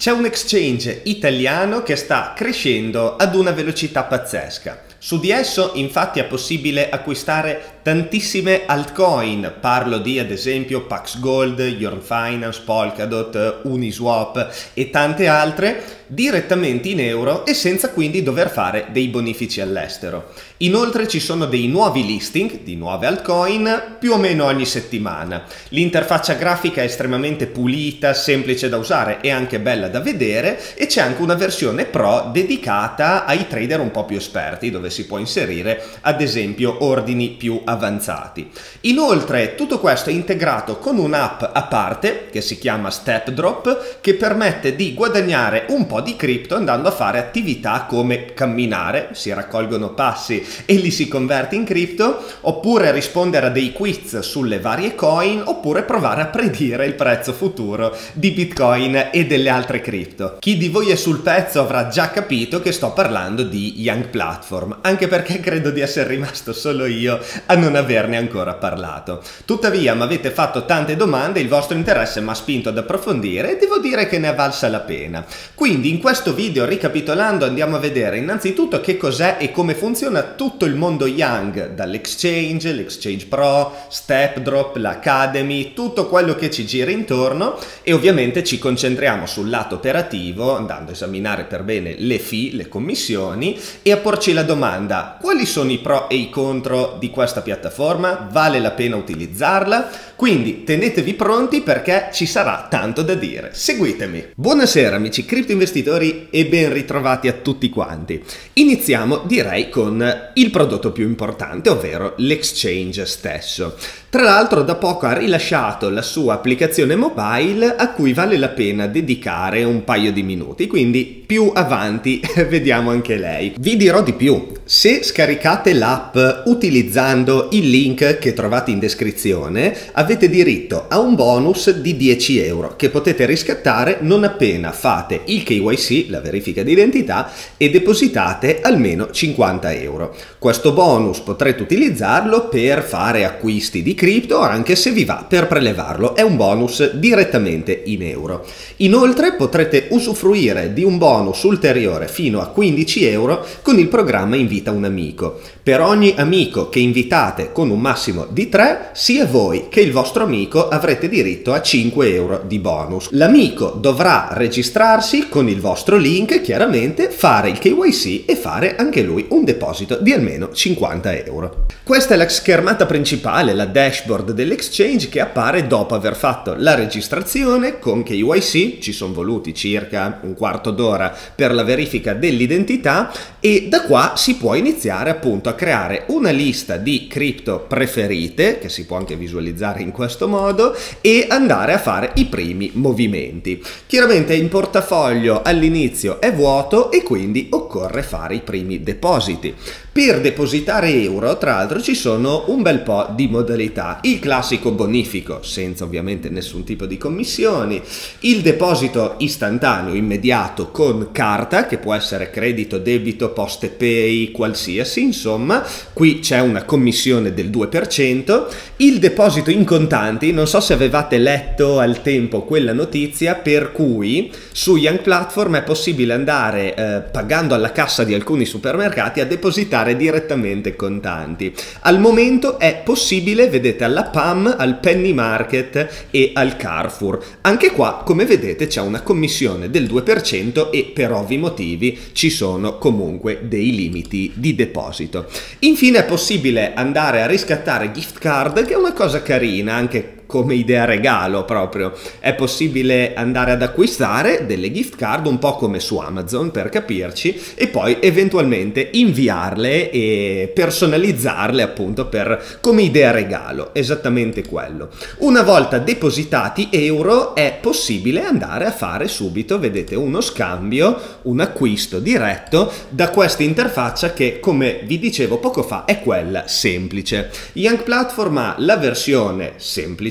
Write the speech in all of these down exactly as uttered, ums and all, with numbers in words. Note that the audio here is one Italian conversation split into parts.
C'è un exchange italiano che sta crescendo ad una velocità pazzesca. Su di esso infatti è possibile acquistare tantissime altcoin, parlo di ad esempio Pax Gold, Yearn Finance, Polkadot, Uniswap e tante altre direttamente in euro e senza quindi dover fare dei bonifici all'estero. Inoltre ci sono dei nuovi listing di nuove altcoin più o meno ogni settimana. L'interfaccia grafica è estremamente pulita, semplice da usare e anche bella da vedere, e c'è anche una versione pro dedicata ai trader un po' più esperti, dove si può inserire ad esempio ordini più avanzati. Inoltre tutto questo è integrato con un'app a parte che si chiama StepDrop, che permette di guadagnare un po' di cripto andando a fare attività come camminare, si raccolgono passi e li si converte in cripto, oppure rispondere a dei quiz sulle varie coin, oppure provare a predire il prezzo futuro di Bitcoin e delle altre cripto. Chi di voi è sul pezzo avrà già capito che sto parlando di Young Platform, anche perché credo di essere rimasto solo io a non averne ancora parlato. Tuttavia mi avete fatto tante domande, il vostro interesse mi ha spinto ad approfondire e devo dire che ne è valsa la pena. Quindi in questo video, ricapitolando, andiamo a vedere innanzitutto che cos'è e come funziona tutto il mondo Young, dall'exchange, l'exchange pro, StepDrop, l'Academy, tutto quello che ci gira intorno, e ovviamente ci concentriamo sul lato operativo andando a esaminare per bene le fee, le commissioni, e a porci la domanda: quali sono i pro e i contro di questa piattaforma? Vale la pena utilizzarla? Quindi tenetevi pronti perché ci sarà tanto da dire. Seguitemi! Buonasera amici cripto investitori e ben ritrovati a tutti quanti. Iniziamo direi con il prodotto più importante, ovvero l'exchange stesso. Tra l'altro da poco ha rilasciato la sua applicazione mobile a cui vale la pena dedicare un paio di minuti, quindi più avanti vediamo anche lei. Vi dirò di più: se scaricate l'app utilizzando il link che trovate in descrizione avete diritto a un bonus di dieci euro che potete riscattare non appena fate il K Y C, la verifica di identità, e depositate almeno cinquanta euro. Questo bonus potrete utilizzarlo per fare acquisti di cripto, anche se vi va per prelevarlo, è un bonus direttamente in euro. Inoltre potrete usufruire di un bonus ulteriore fino a quindici euro con il programma Invita un amico. Per ogni amico che invitate con un massimo di tre, sia voi che il vostro amico avrete diritto a cinque euro di bonus. L'amico dovrà registrarsi con il vostro link, chiaramente, fare il K Y C e fare anche lui un deposito di almeno cinquanta euro. Questa è la schermata principale, la dashboard dell'exchange, che appare dopo aver fatto la registrazione con K Y C. Ci sono voluti circa un quarto d'ora per la verifica dell'identità, e da qua si può iniziare appunto a creare una lista di cripto preferite, che si può anche visualizzare in questo modo, e andare a fare i primi movimenti. Chiaramente il portafoglio all'inizio è vuoto e quindi occorre fare i primi depositi. Per depositare euro, tra l'altro, ci sono un bel po' di modalità. Il classico bonifico, senza ovviamente nessun tipo di commissioni, il deposito istantaneo, immediato, con carta, che può essere credito, debito, Poste Pay, qualsiasi, insomma, qui c'è una commissione del due per cento, il deposito in contanti. Non so se avevate letto al tempo quella notizia per cui su Young Platform è possibile andare, eh, pagando alla cassa di alcuni supermercati, a depositare direttamente contanti. Al momento è possibile, vedete, alla P A M, al Penny Market e al Carrefour. Anche qua, come vedete, c'è una commissione del due per cento e per ovvi motivi ci sono comunque dei limiti di deposito. Infine è possibile andare a riscattare gift card, che è una cosa carina anche come idea regalo proprio. È possibile andare ad acquistare delle gift card un po' come su Amazon, per capirci, e poi eventualmente inviarle e personalizzarle appunto per come idea regalo, esattamente quello. Una volta depositati euro è possibile andare a fare subito, vedete, uno scambio, un acquisto diretto da questa interfaccia che, come vi dicevo poco fa, è quella semplice. Young Platform ha la versione semplice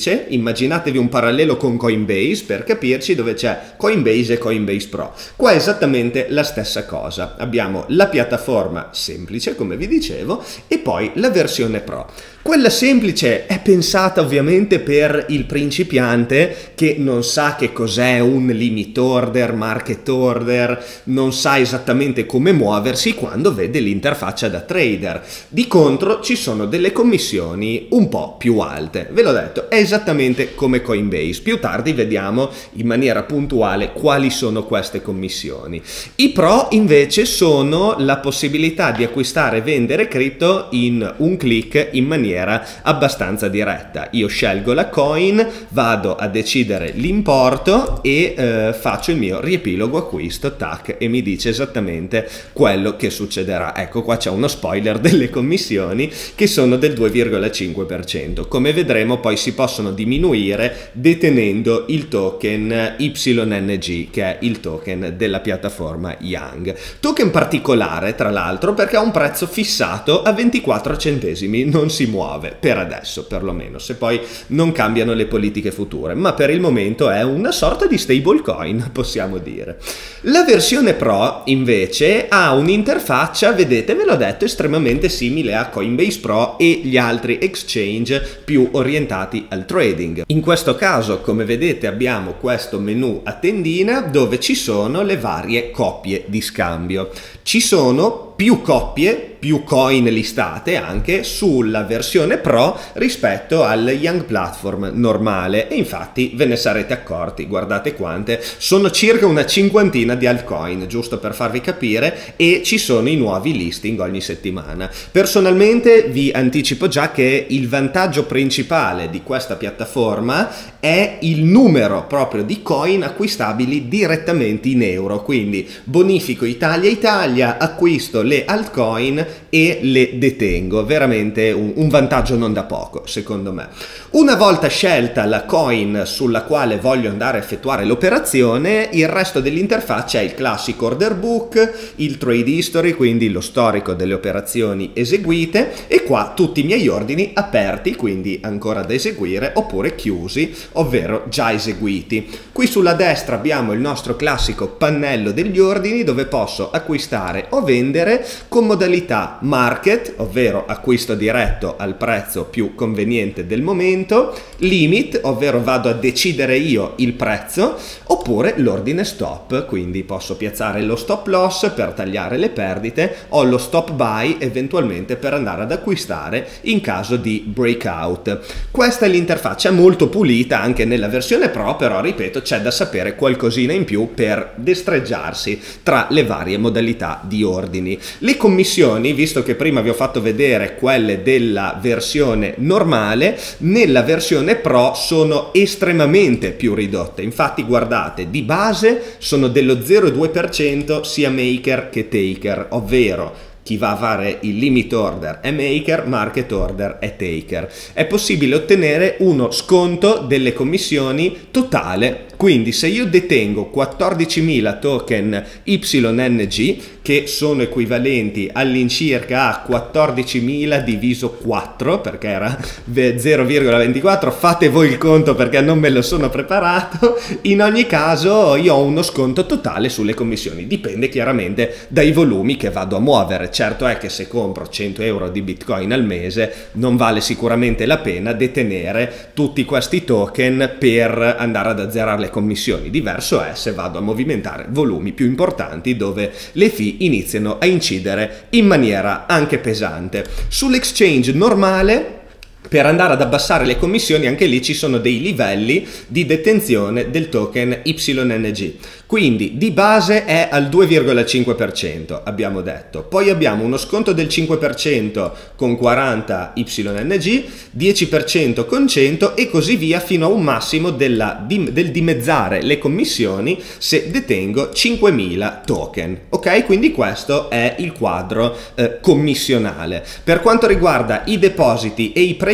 semplice, immaginatevi un parallelo con Coinbase per capirci, dove c'è Coinbase e Coinbase Pro. Qua è esattamente la stessa cosa, abbiamo la piattaforma semplice come vi dicevo e poi la versione Pro. Quella semplice è pensata ovviamente per il principiante che non sa che cos'è un limit order, market order, non sa esattamente come muoversi quando vede l'interfaccia da trader. Di contro ci sono delle commissioni un po' più alte. Ve l'ho detto, è esattamente come Coinbase. Più tardi vediamo in maniera puntuale quali sono queste commissioni. I pro invece sono la possibilità di acquistare e vendere cripto in un click in maniera abbastanza diretta. Io scelgo la coin, vado a decidere l'importo e eh, faccio il mio riepilogo acquisto, tac, e mi dice esattamente quello che succederà. Ecco, qua c'è uno spoiler delle commissioni che sono del due virgola cinque per cento. Come vedremo poi si possono diminuire detenendo il token Y N G, che è il token della piattaforma Yang. Token particolare tra l'altro perché ha un prezzo fissato a ventiquattro centesimi, non si muove per adesso perlomeno, se poi non cambiano le politiche future, ma per il momento è una sorta di stablecoin, possiamo dire. La versione Pro invece ha un'interfaccia, vedete, ve l'ho detto, estremamente simile a Coinbase Pro e gli altri exchange più orientati al trading. In questo caso, come vedete, abbiamo questo menu a tendina dove ci sono le varie coppie di scambio. Ci sono più coppie, più coin listate anche sulla versione Pro rispetto al Yang Platform normale e infatti ve ne sarete accorti, guardate quante, sono circa una cinquantina di altcoin, giusto per farvi capire, e ci sono i nuovi listing ogni settimana. Personalmente vi anticipo già che il vantaggio principale di questa piattaforma è il numero proprio di coin acquistabili direttamente in euro, quindi bonifico Italia Italia, acquisto le altcoin e le detengo, veramente un, un vantaggio non da poco secondo me. Una volta scelta la coin sulla quale voglio andare a effettuare l'operazione, il resto dell'interfaccia è il classico order book, il trade history, quindi lo storico delle operazioni eseguite, e qua tutti i miei ordini aperti, quindi ancora da eseguire, oppure chiusi, ovvero già eseguiti. Qui sulla destra abbiamo il nostro classico pannello degli ordini dove posso acquistare o vendere con modalità market, ovvero acquisto diretto al prezzo più conveniente del momento, limit, ovvero vado a decidere io il prezzo, oppure l'ordine stop, quindi posso piazzare lo stop loss per tagliare le perdite o lo stop buy eventualmente per andare ad acquistare in caso di breakout. Questa è l'interfaccia molto pulita anche nella versione Pro, però ripeto c'è da sapere qualcosina in più per destreggiarsi tra le varie modalità di ordini. Le commissioni, visto che prima vi ho fatto vedere quelle della versione normale, nella versione Pro sono estremamente più ridotte. Infatti guardate, di base sono dello zero virgola due per cento sia maker che taker, ovvero chi va a fare il limit order è maker, market order è taker. È possibile ottenere uno sconto delle commissioni totale, quindi se io detengo quattordicimila token Y N G, che sono equivalenti all'incirca a quattordicimila diviso quattro, perché era zero virgola ventiquattro, fate voi il conto perché non me lo sono preparato, in ogni caso io ho uno sconto totale sulle commissioni, dipende chiaramente dai volumi che vado a muovere. Certo è che se compro cento euro di Bitcoin al mese non vale sicuramente la pena detenere tutti questi token per andare ad azzerare le commissioni. Diverso è se vado a movimentare volumi più importanti dove le fee iniziano a incidere in maniera anche pesante. Sull'exchange normale, per andare ad abbassare le commissioni, anche lì ci sono dei livelli di detenzione del token Y N G. Quindi di base è al due virgola cinque per cento, abbiamo detto. Poi abbiamo uno sconto del cinque per cento con quaranta Y N G, dieci per cento con cento e così via fino a un massimo della, del dimezzare le commissioni se detengo cinquemila token. Ok? Quindi questo è il quadro eh, commissionale. Per quanto riguarda i depositi e i prelievi,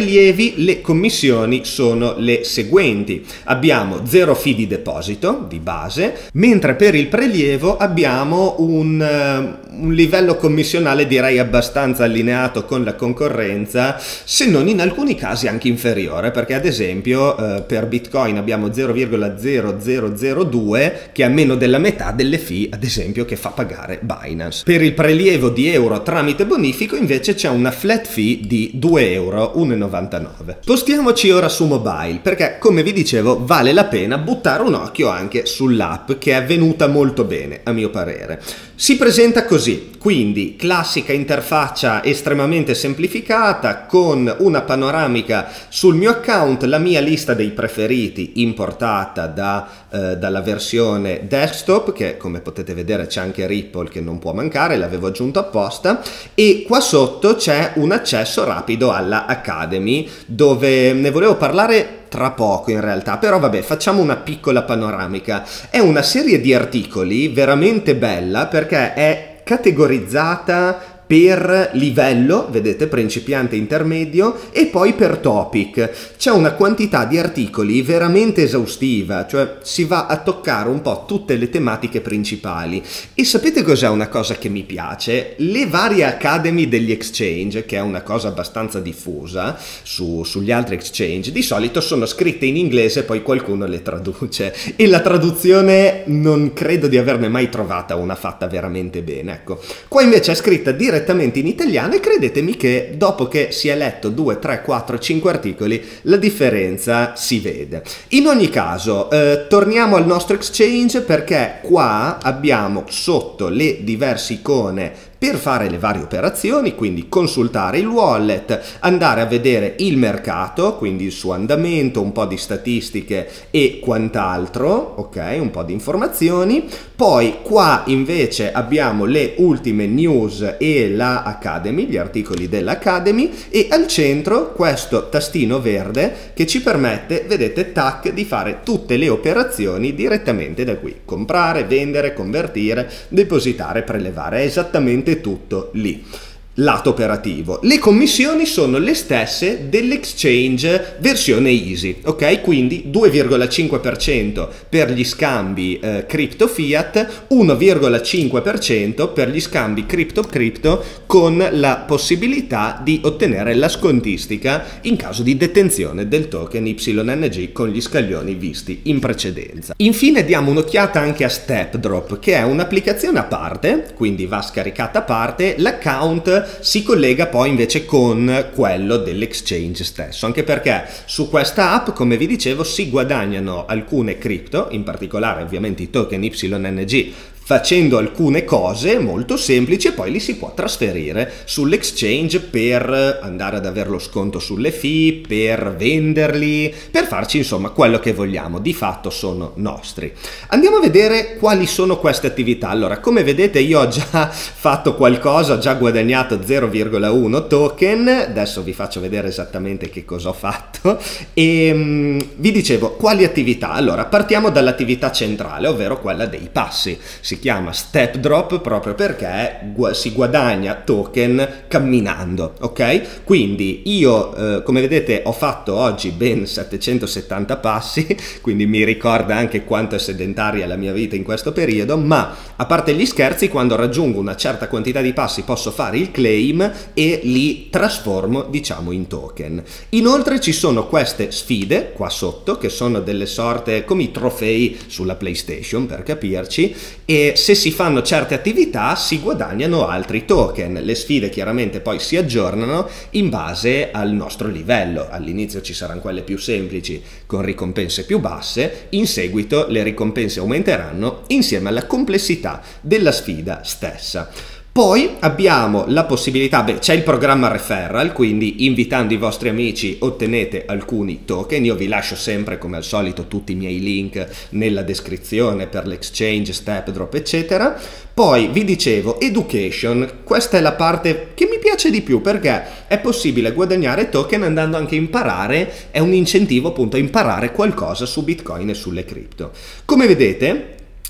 prelievi le commissioni sono le seguenti. Abbiamo zero fee di deposito di base, mentre per il prelievo abbiamo un, uh, un livello commissionale direi abbastanza allineato con la concorrenza, se non in alcuni casi anche inferiore, perché ad esempio uh, per Bitcoin abbiamo zero virgola zero zero zero due, che è meno della metà delle fee ad esempio che fa pagare Binance. Per il prelievo di euro tramite bonifico invece c'è una flat fee di due euro e novantanove. Spostiamoci ora su mobile, perché come vi dicevo vale la pena buttare un occhio anche sull'app, che è venuta molto bene a mio parere. Si presenta così, quindi classica interfaccia estremamente semplificata con una panoramica sul mio account, la mia lista dei preferiti importata da, eh, dalla versione desktop, che come potete vedere c'è anche Ripple che non può mancare, l'avevo aggiunto apposta, e qua sotto c'è un accesso rapido alla Academy, dove ne volevo parlare tra poco in realtà, però vabbè, facciamo una piccola panoramica. È una serie di articoli veramente bella perché è categorizzata per livello, vedete, principiante, intermedio, e poi per topic. C'è una quantità di articoli veramente esaustiva, cioè si va a toccare un po' tutte le tematiche principali. E sapete cos'è una cosa che mi piace? Le varie academy degli exchange, che è una cosa abbastanza diffusa su, sugli altri exchange, di solito sono scritte in inglese, poi qualcuno le traduce, e la traduzione non credo di averne mai trovata una fatta veramente bene, ecco. Qua invece è scritta direttamente direttamente in italiano e credetemi che dopo che si è letto due, tre, quattro, cinque articoli la differenza si vede. In ogni caso eh, torniamo al nostro exchange, perché qua abbiamo sotto le diverse icone per fare le varie operazioni, quindi consultare il wallet, andare a vedere il mercato, quindi il suo andamento, un po' di statistiche e quant'altro, ok, un po' di informazioni. Poi qua invece abbiamo le ultime news e la Academy, gli articoli dell'Academy, e al centro questo tastino verde che ci permette, vedete, tac, di fare tutte le operazioni direttamente da qui: comprare, vendere, convertire, depositare, prelevare, è esattamente tutto lì. Lato operativo, le commissioni sono le stesse dell'exchange versione easy, ok? Quindi due virgola cinque per cento per gli scambi eh, crypto fiat, uno virgola cinque per cento per gli scambi crypto crypto, con la possibilità di ottenere la scontistica in caso di detenzione del token Y N G con gli scaglioni visti in precedenza. Infine diamo un'occhiata anche a StepDrop, che è un'applicazione a parte, quindi va scaricata a parte. L'account si collega poi invece con quello dell'exchange stesso, anche perché su questa app, come vi dicevo, si guadagnano alcune cripto, in particolare ovviamente i token Y N G, facendo alcune cose molto semplici, e poi li si può trasferire sull'exchange per andare ad avere lo sconto sulle fee, per venderli, per farci insomma quello che vogliamo, di fatto sono nostri. Andiamo a vedere quali sono queste attività. Allora, come vedete io ho già fatto qualcosa, ho già guadagnato zero virgola uno token, adesso vi faccio vedere esattamente che cosa ho fatto, e um, vi dicevo quali attività. Allora, partiamo dall'attività centrale, ovvero quella dei passi. Si chiama StepDrop proprio perché gu- si guadagna token camminando, ok? Quindi io eh, come vedete ho fatto oggi ben settecentosettanta passi, quindi mi ricorda anche quanto è sedentaria la mia vita in questo periodo, ma a parte gli scherzi, quando raggiungo una certa quantità di passi posso fare il claim e li trasformo diciamo in token. Inoltre ci sono queste sfide qua sotto, che sono delle sorte come i trofei sulla PlayStation per capirci, e se si fanno certe attività si guadagnano altri token. Le sfide chiaramente poi si aggiornano in base al nostro livello. All'inizio ci saranno quelle più semplici con ricompense più basse, in seguito le ricompense aumenteranno insieme alla complessità della sfida stessa. Poi abbiamo la possibilità, beh, c'è il programma referral, quindi invitando i vostri amici ottenete alcuni token. Io vi lascio sempre come al solito tutti i miei link nella descrizione per l'exchange, StepDrop eccetera. Poi vi dicevo education, questa è la parte che mi piace di più perché è possibile guadagnare token andando anche a imparare, è un incentivo appunto a imparare qualcosa su Bitcoin e sulle cripto. Come vedete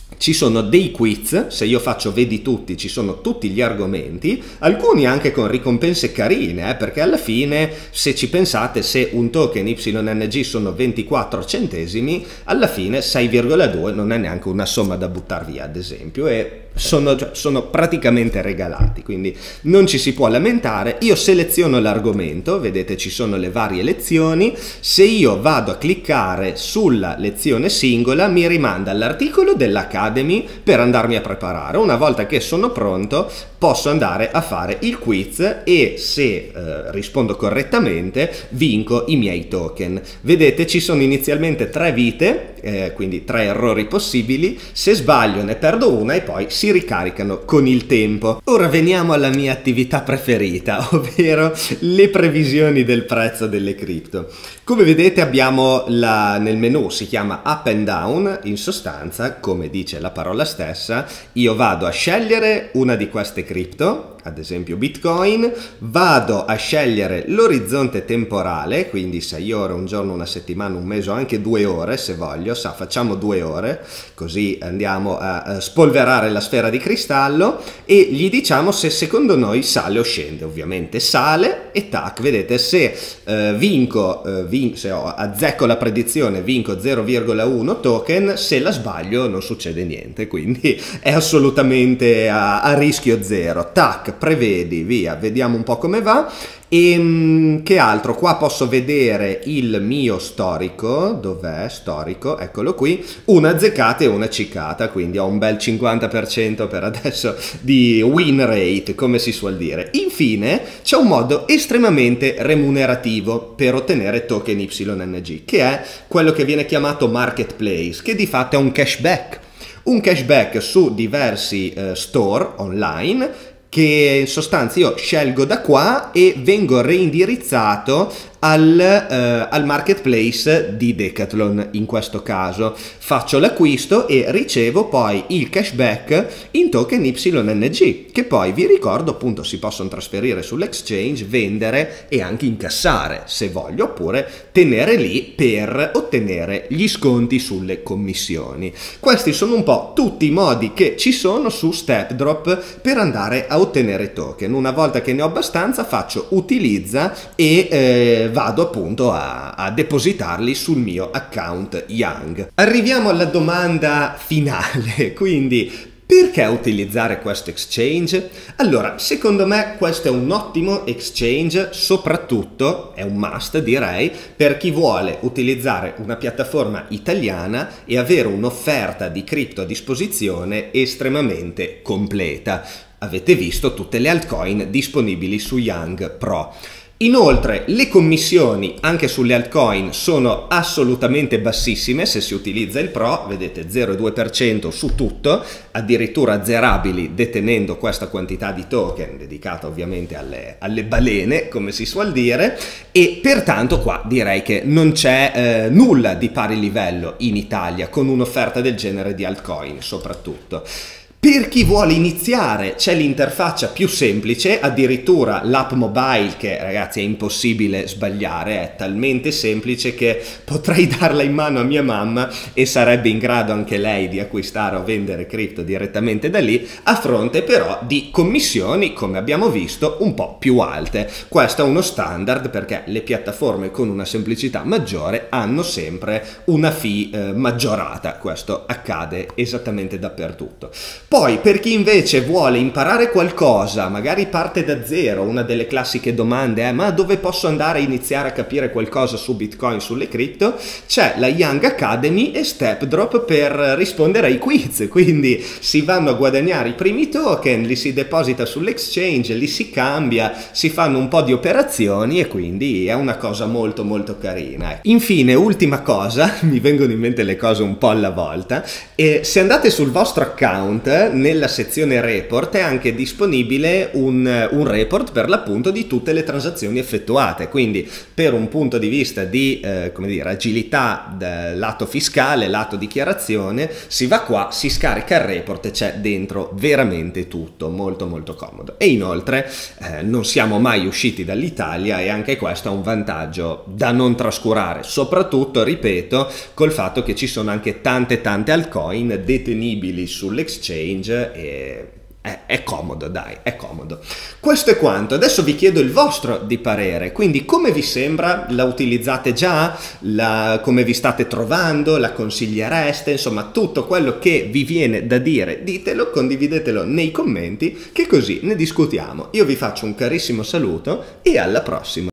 ci sono dei quiz, se io faccio vedi tutti ci sono tutti gli argomenti, alcuni anche con ricompense carine, eh, perché alla fine se ci pensate, se un token Y N G sono ventiquattro centesimi, alla fine sei virgola due non è neanche una somma da buttare via, ad esempio, e sono, sono praticamente regalati, quindi non ci si può lamentare. Io seleziono l'argomento, vedete ci sono le varie lezioni, se io vado a cliccare sulla lezione singola mi rimanda all'articolo dell'Academy per andarmi a preparare. Una volta che sono pronto posso andare a fare il quiz e se eh, rispondo correttamente vinco i miei token. Vedete ci sono inizialmente tre vite, eh, quindi tre errori possibili, se sbaglio ne perdo una e poi si ricaricano con il tempo. Ora veniamo alla mia attività preferita, ovvero le previsioni del prezzo delle cripto. Come vedete abbiamo la, nel menu si chiama up and down, in sostanza come dice la parola stessa io vado a scegliere una di queste cripto, ad esempio Bitcoin, vado a scegliere l'orizzonte temporale, quindi sei ore, un giorno, una settimana, un mese o anche due ore se voglio, sa, facciamo due ore, così andiamo a spolverare la sfera di cristallo e gli diciamo se secondo noi sale o scende. Ovviamente sale e tac, vedete se eh, vinco, eh, vin se ho, azzecco la predizione vinco zero virgola uno token, se la sbaglio non succede niente, quindi è assolutamente a, a rischio zero. Tac, prevedi, via, vediamo un po' come va. E che altro? Qua posso vedere il mio storico, dov'è? Storico, eccolo qui, una azzeccata e una ciccata, quindi ho un bel cinquanta per cento per adesso di win rate, come si suol dire. Infine c'è un modo estremamente remunerativo per ottenere token Y N G, che è quello che viene chiamato marketplace, che di fatto è un cashback. Un cashback su diversi eh, store online, che in sostanza io scelgo da qua e vengo reindirizzato al, eh, al marketplace di Decathlon. In questo caso faccio l'acquisto e ricevo poi il cashback in token Y N G, che poi vi ricordo appunto si possono trasferire sull'exchange, vendere e anche incassare se voglio, oppure tenere lì per ottenere gli sconti sulle commissioni. Questi sono un po' tutti i modi che ci sono su StepDrop per andare a ottenere token. Una volta che ne ho abbastanza faccio utilizza e eh, vado appunto a, a depositarli sul mio account Yang. Arriviamo alla domanda finale, quindi perché utilizzare questo exchange? Allora, secondo me questo è un ottimo exchange, soprattutto è un must direi, per chi vuole utilizzare una piattaforma italiana e avere un'offerta di cripto a disposizione estremamente completa. Avete visto tutte le altcoin disponibili su Yang Pro. Inoltre le commissioni anche sulle altcoin sono assolutamente bassissime se si utilizza il Pro, vedete zero virgola due per cento su tutto, addirittura azzerabili detenendo questa quantità di token dedicata ovviamente alle, alle balene, come si suol dire, e pertanto qua direi che non c'è eh, nulla di pari livello in Italia con un'offerta del genere di altcoin soprattutto. Per chi vuole iniziare c'è l'interfaccia più semplice, addirittura l'app mobile che ragazzi è impossibile sbagliare, è talmente semplice che potrei darla in mano a mia mamma e sarebbe in grado anche lei di acquistare o vendere cripto direttamente da lì, a fronte però di commissioni, come abbiamo visto, un po' più alte. Questo è uno standard perché le piattaforme con una semplicità maggiore hanno sempre una fee eh, maggiorata, questo accade esattamente dappertutto. Poi per chi invece vuole imparare qualcosa, magari parte da zero, una delle classiche domande è ma dove posso andare a iniziare a capire qualcosa su Bitcoin, sulle cripto? C'è la Yang Academy e StepDrop per rispondere ai quiz, quindi si vanno a guadagnare i primi token, li si deposita sull'exchange, li si cambia, si fanno un po' di operazioni e quindi è una cosa molto molto carina. Infine, ultima cosa, mi vengono in mente le cose un po' alla volta, e se andate sul vostro account nella sezione report è anche disponibile un, un report per l'appunto di tutte le transazioni effettuate, quindi per un punto di vista di eh, come dire, agilità lato fiscale, lato dichiarazione, si va qua, si scarica il report e c'è dentro veramente tutto, molto molto comodo. E inoltre eh, non siamo mai usciti dall'Italia e anche questo è un vantaggio da non trascurare, soprattutto, ripeto, col fatto che ci sono anche tante tante altcoin detenibili sull'exchange e è, è comodo, dai, è comodo. Questo è quanto. Adesso vi chiedo il vostro di parere, quindi come vi sembra? La utilizzate già? La, come vi state trovando? La consigliereste? Insomma, tutto quello che vi viene da dire ditelo, condividetelo nei commenti, che così ne discutiamo. Io vi faccio un carissimo saluto e alla prossima.